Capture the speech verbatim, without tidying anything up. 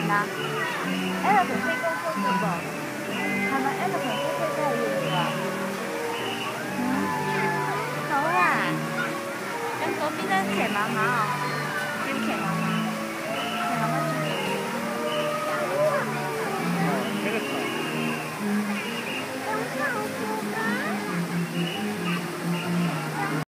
啦。elephant 飛高高嘅噃，係咪 elephant 飛飛都係要㗎？嗯，好啊。咁嗰邊咧騎馬馬啊？